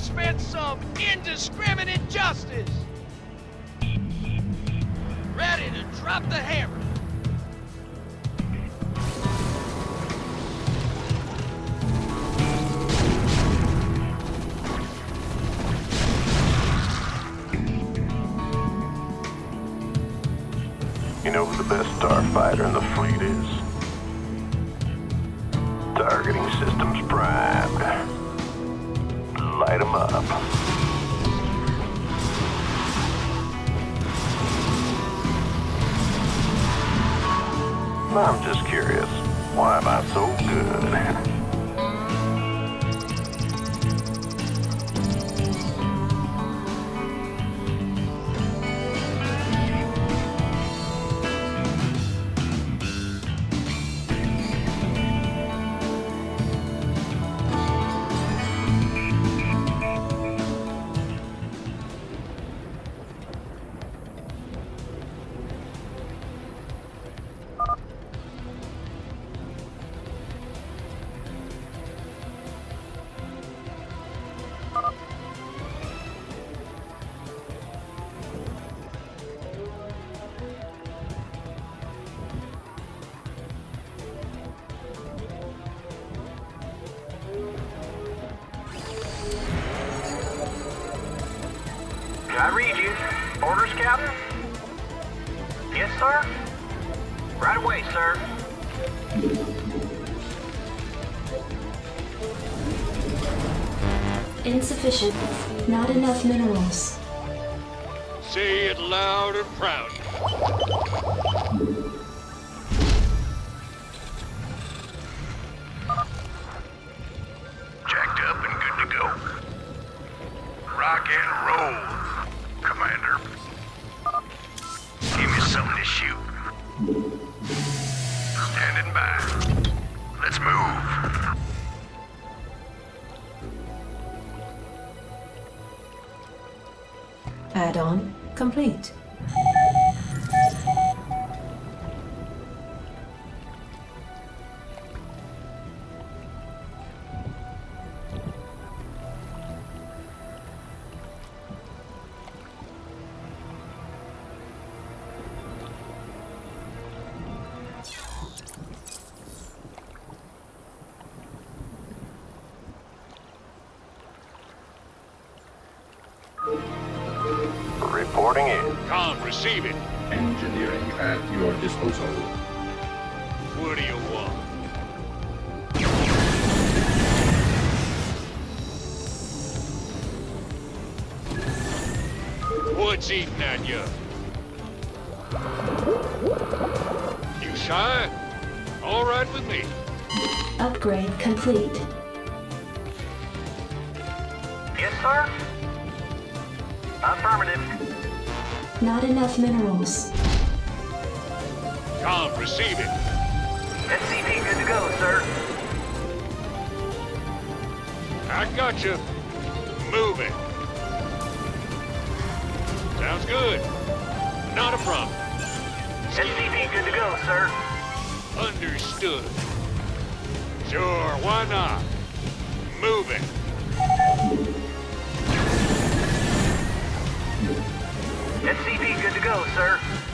dispense some indiscriminate justice. Ready to drop the hammer. You know who the best starfighter in the fleet is? Targeting systems primed. Light 'em up. I'm just curious, why am I so good? I read you. Orders, Captain? Yes, sir? Right away, sir. Insufficient. Not enough minerals. Say it loud and proud. Jacked up and good to go. Rock and roll, Commander. Give me something to shoot. Standing by. Let's move. Add-on complete. Reporting in. Com, receive it. Engineering at your disposal. What do you want? What's eating at you? You shy? All right with me. Upgrade complete. Yes, sir? Affirmative. Not enough minerals. Com, receive it. SCP good to go, sir. I got you. Move it. Sounds good. Not a problem. SCP good to go, sir. Understood. Sure, why not? Move it. SCP good to go, sir.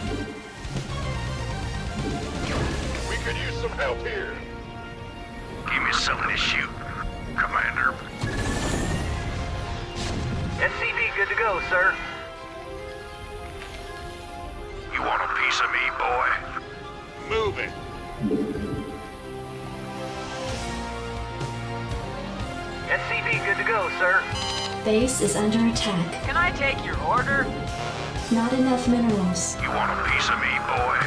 We could use some help here. Give me something to shoot, Commander. SCP good to go, sir. You want a piece of me, boy? Move it. SCP good to go, sir. Base is under attack. Can I take your order? Not enough minerals. You want a piece of me, boy?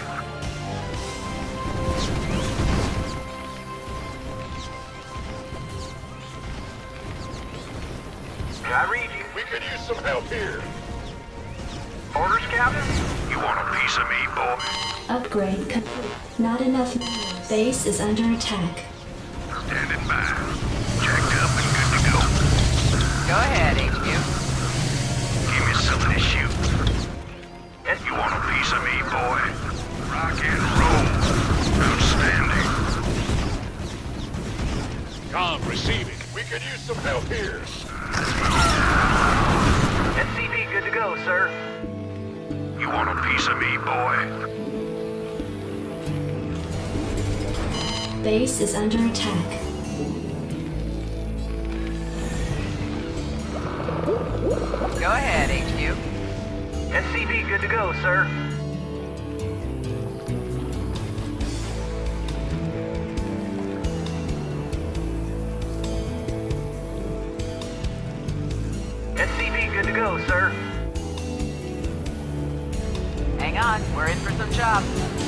I read you. We could use some help here. Orders, Captain? You want a piece of me, boy? Upgrade complete. Not enough minerals. Base is under attack. Standing by. Jacked up and good to go. Go ahead, HQ. Give me something to shoot. You want a piece of me, boy? Rock and roll. Outstanding. Com, receive it. We could use some help here. Let's move. piece of me, boy? Base is under attack. Go ahead, HQ. SCV good to go, sir. SCV good to go, sir. Hang on, we're in for some chops.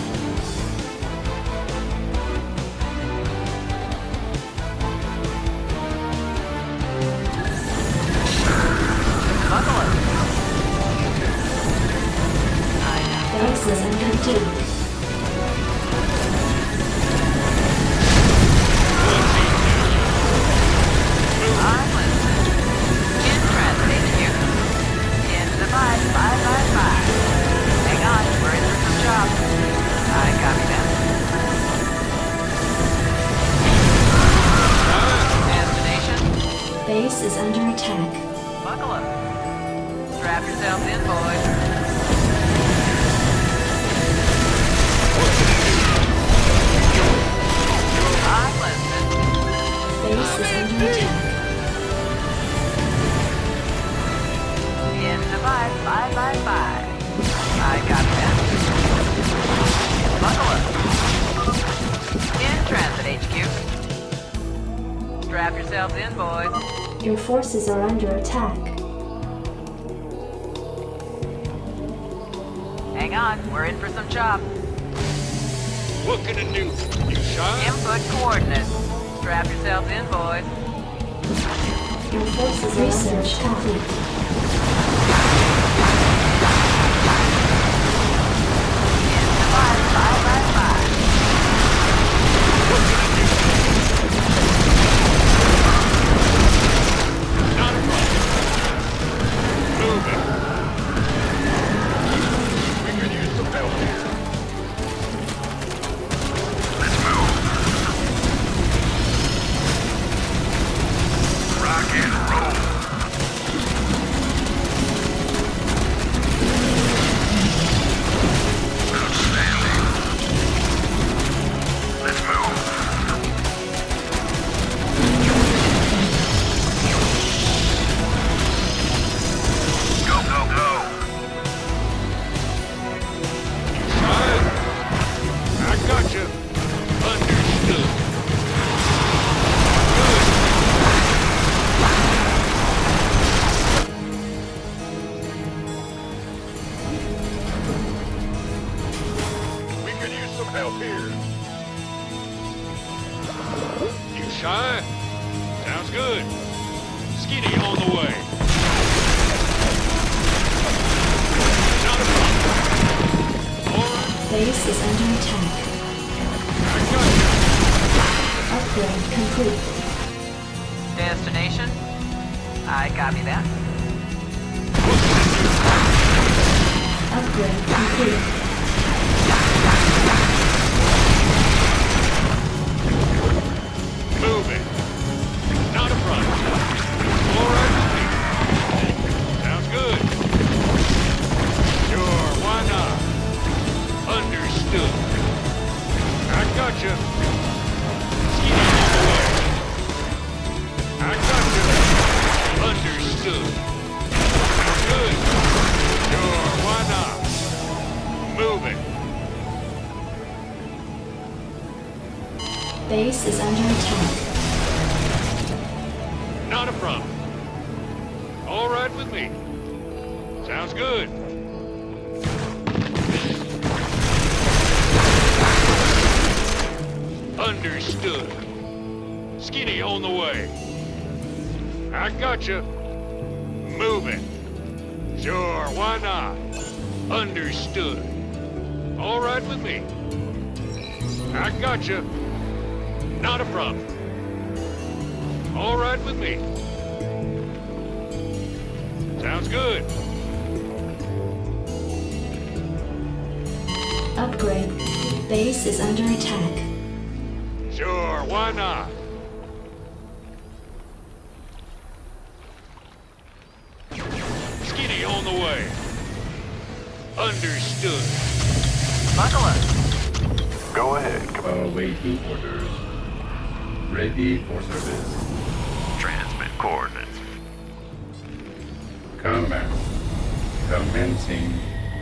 Buckle up. Base is under attack. I'm listening. In transit, HQ. Into the 555. Hang on, we're in for some chops. I copy that. Destination. Base is under attack. Buckle up. Strap yourselves in, boys. I'm listening. Base is under attack. In the 555. I got that. Buckle up. In transit, HQ. Strap yourselves in, boys. Your forces are under attack. Hang on, we're in for some chops. What can I do? You shy? Input coordinates. Strap yourselves in, boys. Your forces are research complete. In the 555. Not a problem. Move it. We could use some help here. Let's move. Rock and roll. Outstanding. Let's move. Go, go, go. Shy? I got you. Understood. Good. We could use some help here. You shy? Sounds good. Skinny on the way. Not a problem. All right. Base is under attack. I got you. Upgrade complete. Destination. I copy that. Upgrade complete. Moving. Not a problem. All right with me. Sounds good. Sure, why not? Understood. I got you. Skinny on the way. I got you. Understood. Sounds good. Sure, why not? Moving. Base is under attack. Not a problem. All right with me. Sounds good. Understood. Skinny on the way. I got you. Moving. Sure, why not? Understood. All right with me. I got you. Not a problem. All right with me. Sounds good. Upgrade. Base is under attack. Sure, why not? Skinny on the way. Understood. Understood. Buckle up. Go ahead. Awaiting orders. Ready for service. Transmit coordinates. Command. Commencing.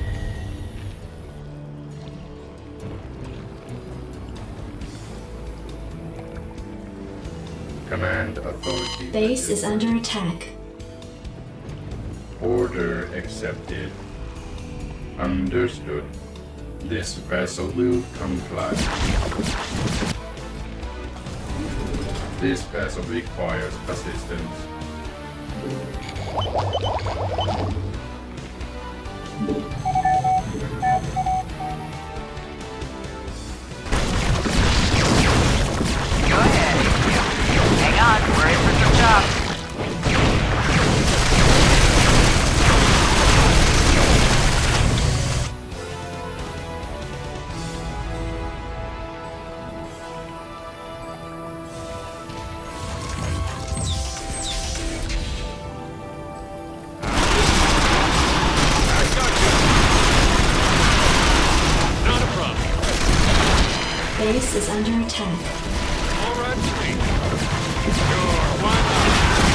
Command authority. Base is under attack. Order accepted. Understood. This vessel will comply. This vessel requires assistance. Go ahead. Hang on, we're in for some jobs. I got you. Not a problem. Base is under attack. All right with me. Sure, why not?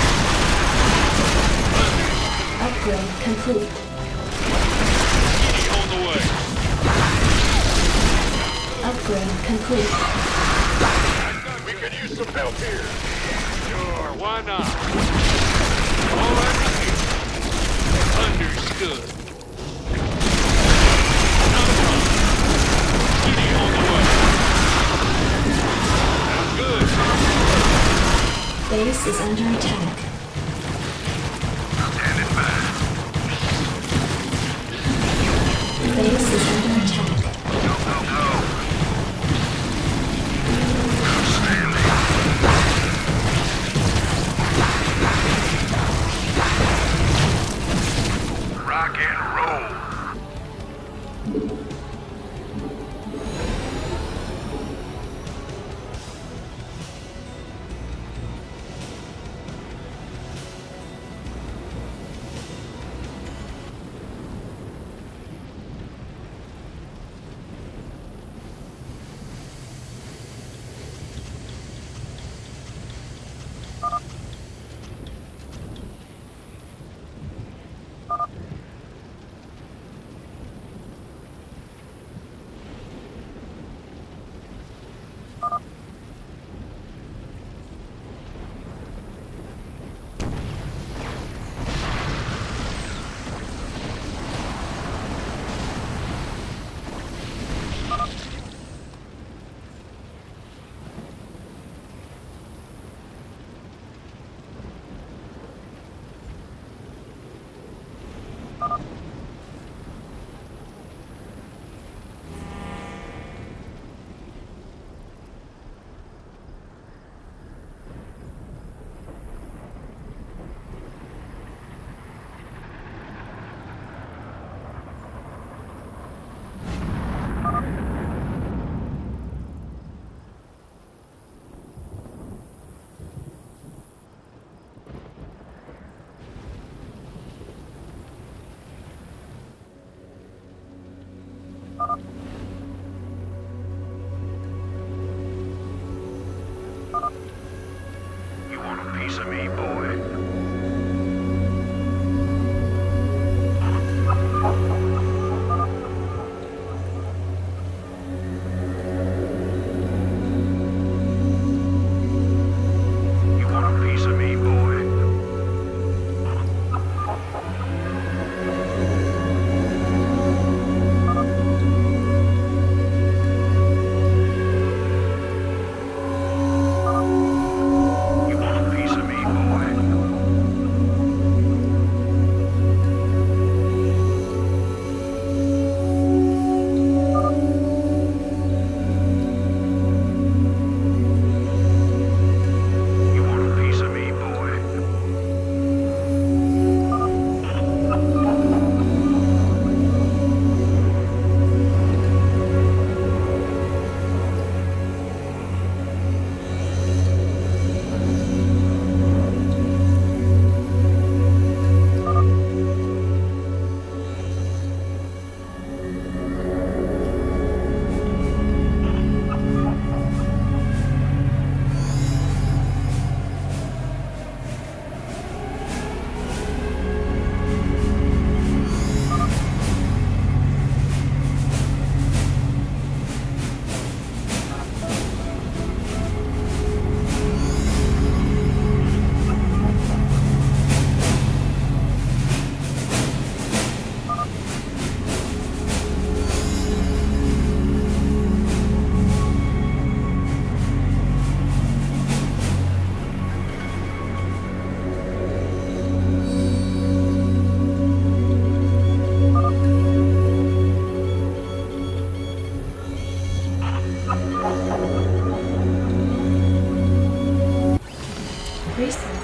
Upgrade complete. Kitty on the way. Upgrade complete. We could use some help here. Sure, why not? All right with me. Understood. Not a problem. Kitty on the way. Sounds good. Base is under attack. Standing by. Base is under attack. Go, go, go. Outstanding. Rock and roll. You want a piece of me, boy? You want a piece of me, boy? You want a piece of me, boy?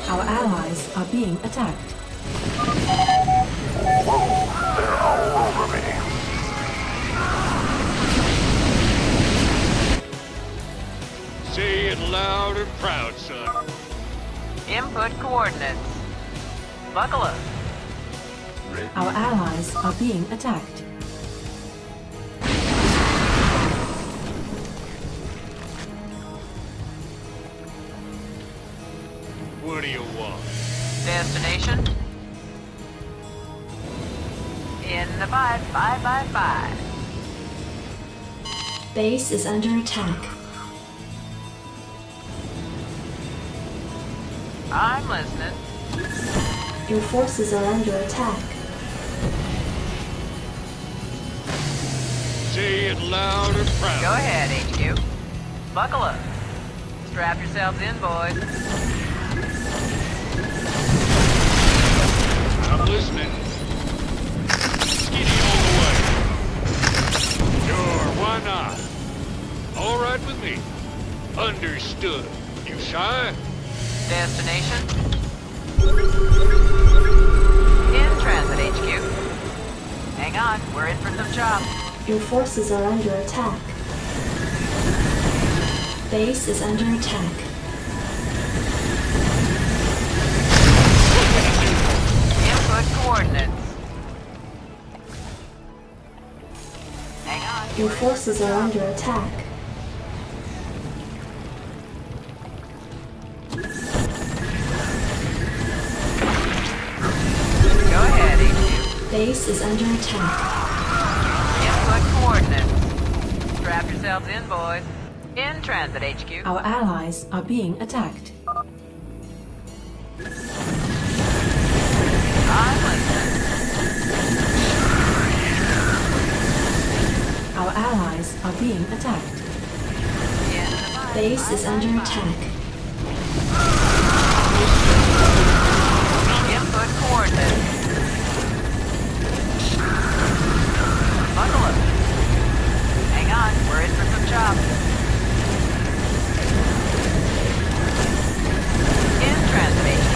Our allies are being attacked. They're all over me. Say it loud and proud, son. Input coordinates. Buckle up. Our allies are being attacked. What do you want? Destination? In the 5. Base is under attack. I'm listening. Your forces are under attack. Say it loud and proud. Go ahead, HQ. Buckle up. Strap yourselves in, boys. I'm listening. Skinny all the way. Sure, why not? All right with me. Understood. You shy? Destination? In transit, HQ. Hang on, we're in for some chops. Your forces are under attack. Base is under attack. Input coordinates. Hang on. Your forces are under attack. Go ahead, HQ. Base is under attack. Input coordinates. Strap yourselves in, boys. In transit, HQ. Our allies are being attacked. I'm listening. Our allies are being attacked. In the 5. Base is under attack. Input coordinates. Buckle up. Hang on, we're in for some chops. In transit, HQ.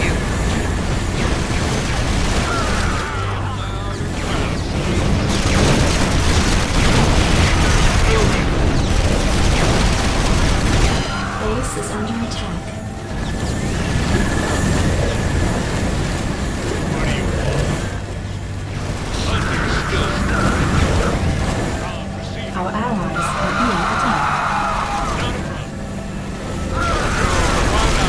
Base is under attack. What do you want? Understood. I'll proceed. Our allies are being attacked. Not a problem. Why not?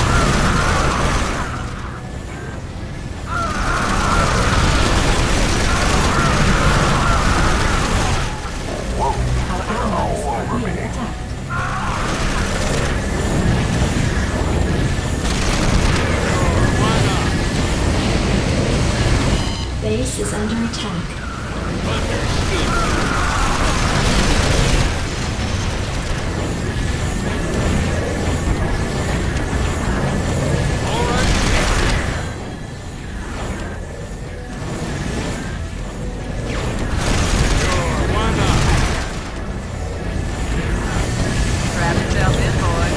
Our allies are being attacked. Why not? Base is under attack. Understood. All right. Sure, why not? Strap yourself in, boys.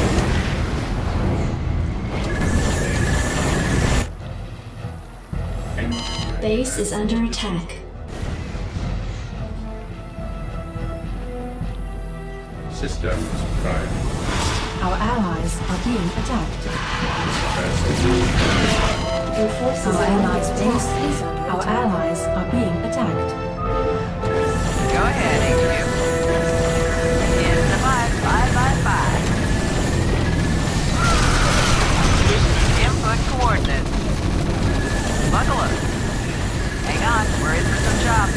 Base is under attack. Systems prime. Our allies are being attacked. Vessel move comply. Your forces Our are under allies' base attack. is under Our allies are being attacked. Go ahead, HQ. In the 5. Input coordinates. Buckle up. Hang on, we're in for some chops.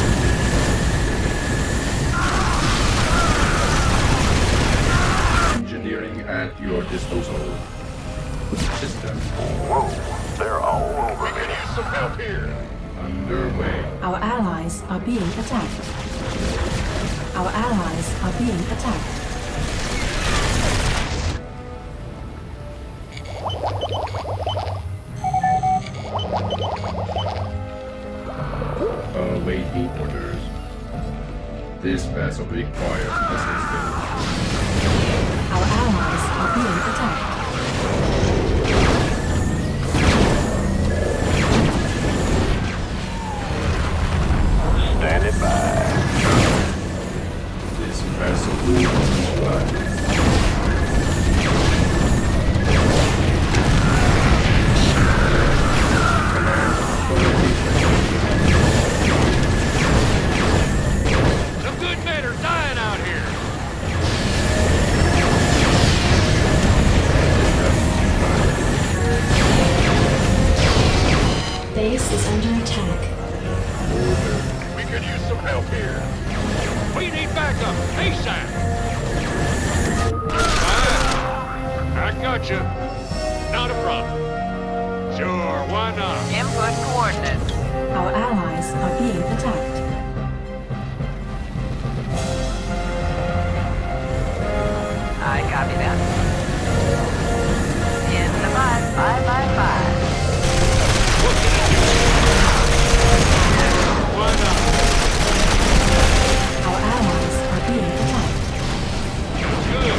Engineering at your disposal. System They're all over me. Some help here. underway. Our allies are being attacked. Our allies are being attacked. Awaiting orders. This vessel requires assistance. Our allies are being attacked. Some good men are dying out here. Base is under attack. We could use some help here. We need backup, ASAP. Fine. I got you. Not a problem. Sure, why not? Input coordinates. Our allies are being attacked. I copy that. In the 555. What can I do? Why not? Our allies are being attacked. Good.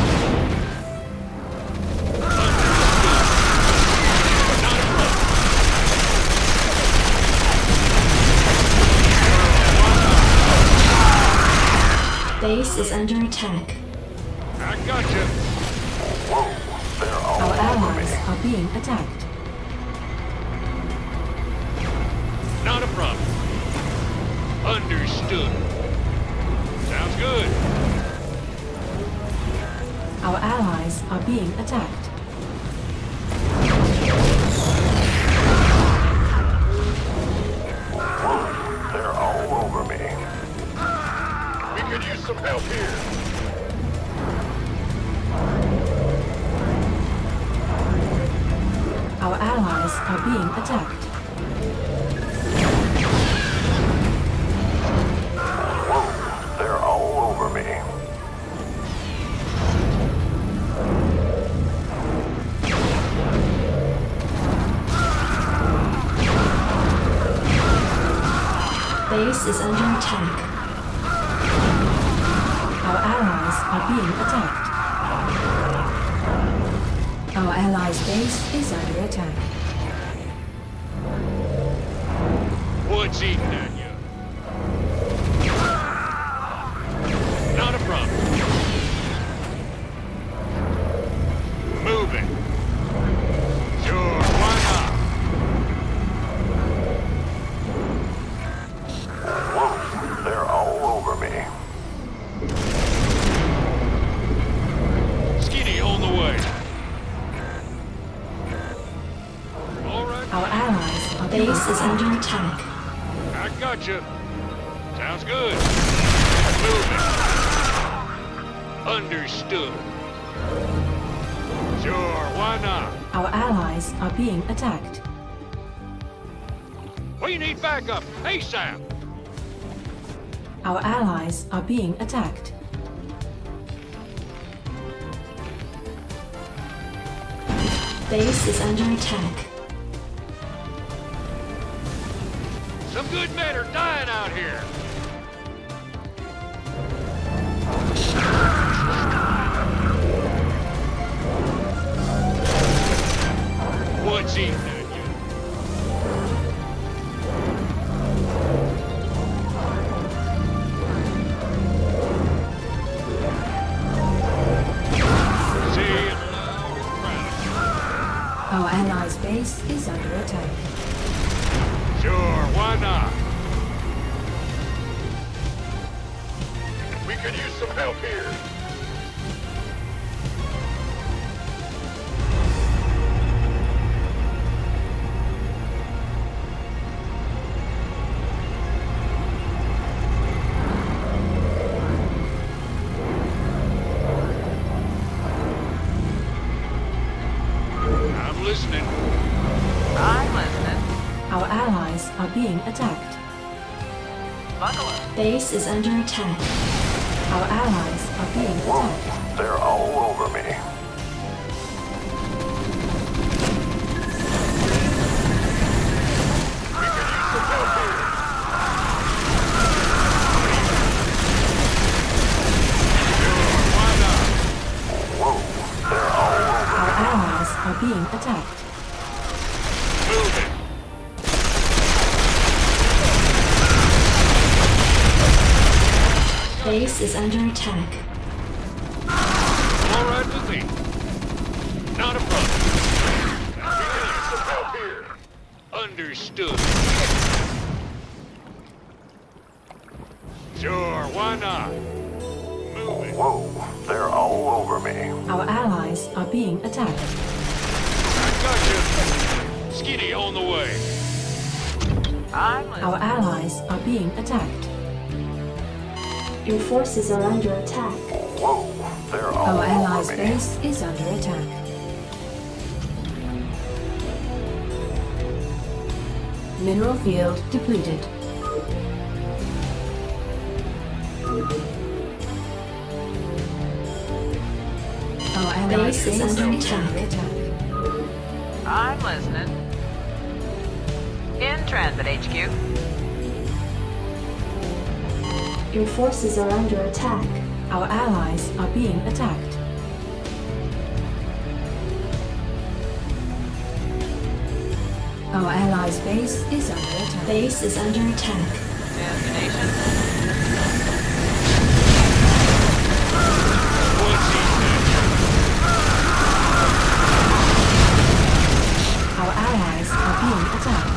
Not a problem. Base is under attack. I got you. Whoa, they're all Our over allies me. are being attacked. Not a problem. Understood. Sounds good. Our allies are being attacked. They're all over me. We could use some help here. Our allies are being attacked. They're all over me. Base is under attack. Our allies are being attacked. Our allies' base is under attack. What's eating at you? Not a problem. Moving. Sure, why not? They're all over me. Skinny on the way. All right. Our allies are being Base is under attack. I got you. Sounds good. Moving. Understood. Sure, why not? Our allies are being attacked. We need backup, ASAP. Our allies are being attacked. Base is under attack. Some good men are dying out here. What's eating at you? See it loud and proud. Our allies' base is under attack. Sure, why not? We could use some help here. I'm listening. I'm listening. Our allies are being attacked. Buckle up. Base is under attack. Our allies are being attacked. They're all over me. We could use some help here. Why not? Whoa, they're all over. Our allies are being attacked. Moving. Base is under attack. Understood. Sure, why not? Move it. Whoa, they're all over me. Our allies are being attacked. I got you. Skinny on the way. I'm listening. Our allies are being attacked. Your forces are under attack. Whoa, they're all Our allies' over me. base is under attack. Mineral field depleted. Our allies' Base is base under is under attack. I'm listening. In transit, HQ. Your forces are under attack. Our allies are being attacked. Our allies' base is under attack. Base is under attack. Destination. What's he Our allies are being attacked.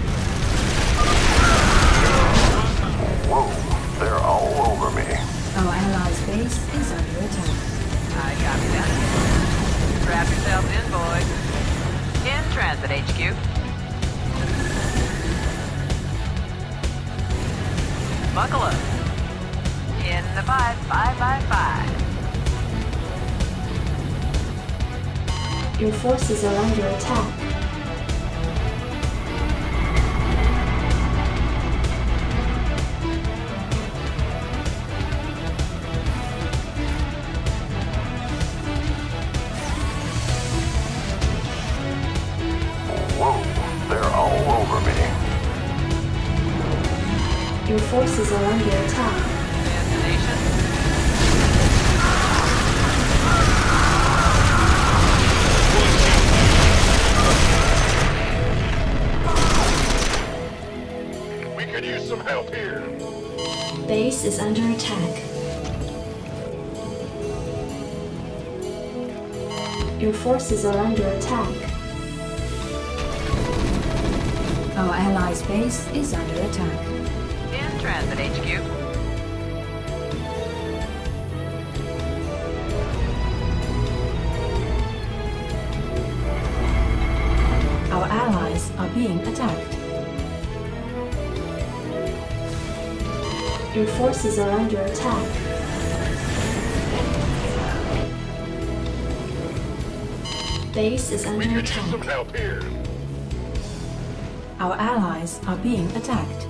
Whoa, they're all over me. Our allies' base is under attack. I copy that. Strap yourself in, boys. In transit, HQ. Buckle up. In the 555. Your forces are under attack. Whoa, they're all over me. Your forces are under attack. Destination. We could use some help here. Base is under attack. Your forces are under attack. Our allies' base is under attack. In transit, HQ. Our allies are being attacked. Your forces are under attack. Base is under attack. help here. Our allies are being attacked.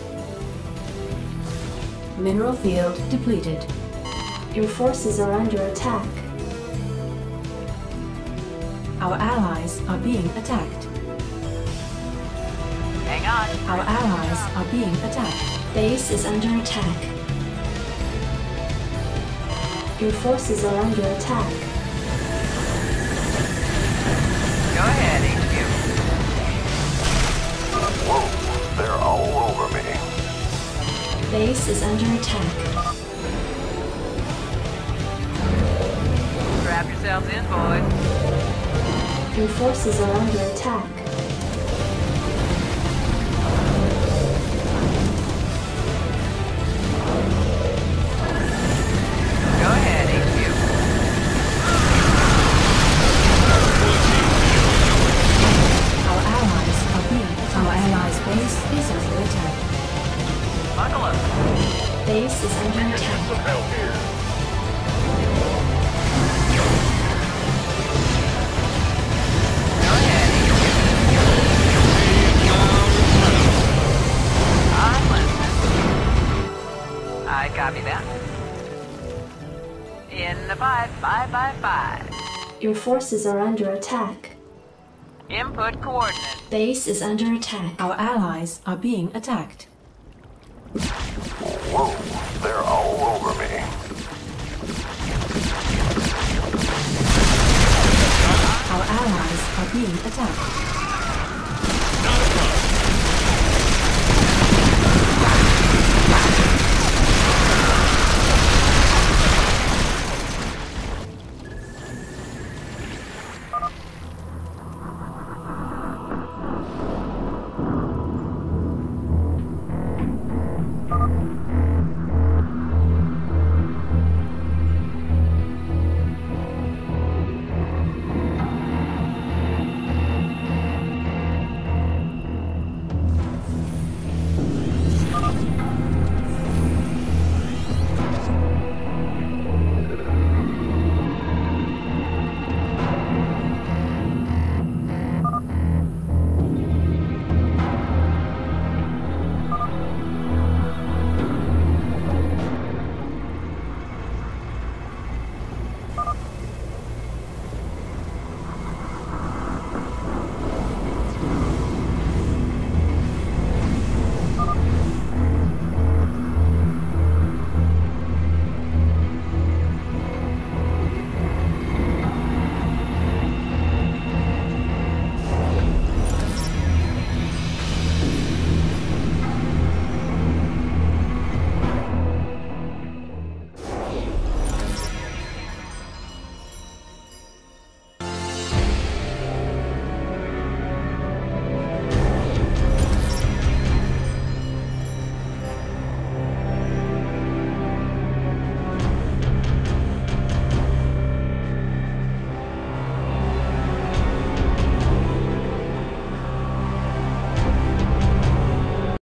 Mineral field depleted. Your forces are under attack. Our allies are being attacked. Hang on. Our allies are being attacked. Base is under attack. Your forces are under attack. Go ahead, HQ. Whoa, they're all over me. Base is under attack. Strap yourselves in, boys. Your forces are under attack. Go ahead, HQ. Our allies are being attacked. Our allies' base is under attack. Buckle up. Base is under attack. Help here. Go ahead, HQ. I'm listening. I copy that. In the 555. Your forces are under attack. Input coordinates. Base is under attack. Our allies are being attacked. Whoa, they're all over me. Our allies are being attacked.